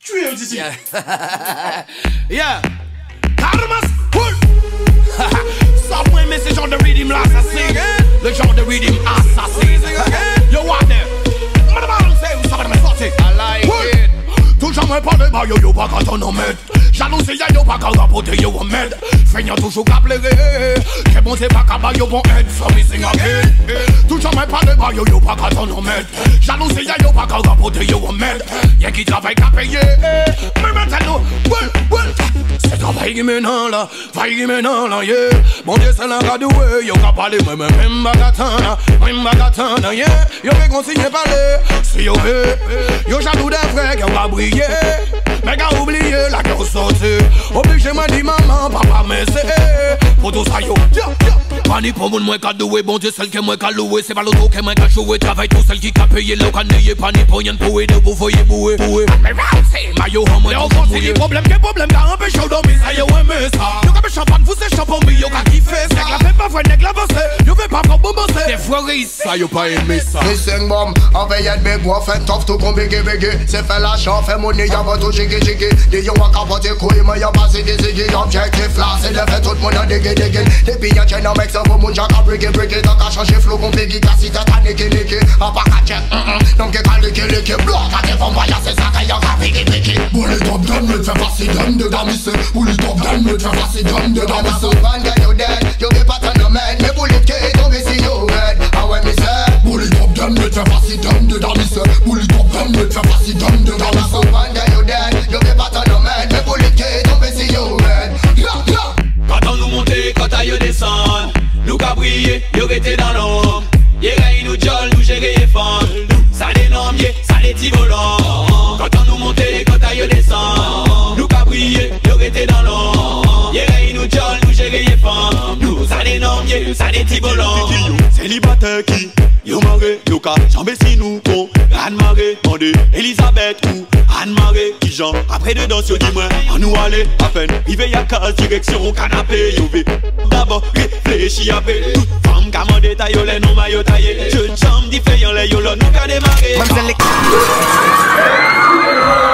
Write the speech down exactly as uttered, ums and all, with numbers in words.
Tu es ici. Yeah. Carmas, cool. Ça pour aimer ce genre de rhythm là, assassin. Le genre de rhythm assassin. Yo, what there? Madame, say, vous savez me sortir. I like it. Toujours me parler, bah yo yo pas quand on en met. Jalousie y'a yo pas quand rapporter yo en med. Feignant toujours qu'à pleurer. Que bon c'est pas qu'à bah yo bon head. So missing again. Toujours me parler, bah yo yo pas quand on en met. Jalousie y'a yo pas quand rapporter yo en med. Y'a qui travaille qu'à payer. Mais maintenant, well, well. C'est travail qui maintenant là. Travail qui maintenant là, yeah. Mon Dieu c'est l'un radoué. Yo qu'à parler, moi même même bagatana. Même bagatana, yeah. Yo vais continuer parler. Si yo veut. Yo jaloux des frères qui ont pas brillé. Mais qu'a oublié la gueule sortie. Obligé m'a dit maman, papa mais c'est. Pour tout ça yo, Pani pour moun moi qu'a doué. Bon Dieu celle qui moi qu'a loué. C'est pas l'auto qui moi qu'a joué. Travaille tout celle qui qu'a payé l'eau qu'a nayé. Pani pour y'en pour aider pour voyer boué. Mais c'est maillot en moi. Y'a encore si problème, quel problème qu'a empêché au dormir. Ça y'a aimé ça. Yo qu'a champagne, vous c'est champagne. Yo qu'a kiffé ça. Nèg la fait pas vrai, nèg la bossé. Yo fait pas pour bosser. Des fois ça yo pas aimé ça. Listen mom, enveillé de mes bois. Fait tough tout comme bégé bégé. C'est fait la chance, fait monnaie, y'a pas tout jiggy jiggy. Des yon a capoté couille, mais y'a pas ziggy ziggy. Objectif là, c'est de faire tout le monde en dégué dégué. Depuis y'a tien en mec, ça vaut mon jack à briquer briquer. T'as qu'à changer flow qu'on bégé, qu'à si t'as qu'à niquer niquer. A pas qu'à check, donc qu'à liquer liquer. Bloc, à tes fonds voyage, c'est ça qu'à y'a qu'à briquer briquer. Bullet top down, me fait passer down de damis. Bullet top down, me fait passer down de damis. Van guy you dead, you be pas ton man. Me bullet qui est tombé si you red. Ah ouais, me say. Bullet top down, me fait passer down de damis. Bullet top down, me fait passer down de damis. Van guy you dead, you be pas ton man. Me bullet qui est tombé si you red. Quand on nous monte, quand aïe descend, nous qu'a brillé, yo rete dans l'ombre. Yé gagne nous jol, nous gérer les femmes. Ça les normes, ça les petits volants. Quand on nous monte, quand aïe descend, nous qu'a brillé, yo rete dans l'ombre. Yé gagne nous jol, nous gérer les femmes. Nous ça les normes, ça les petits volants. Célibataire qui, yo maré, yo ka, jambé si nous con. Anne maré, mandé, Elisabeth ou Anne maré, qui j'en, après dedans, yo dis moi, on nous aller, à peine, rive y'a casse, direction au canapé, yo ve. D'abord, réfléchis après, toute femme qu'a mandé ta yo les non maillot taillé. Je jambe différent les yo là, nous qu'a démarré.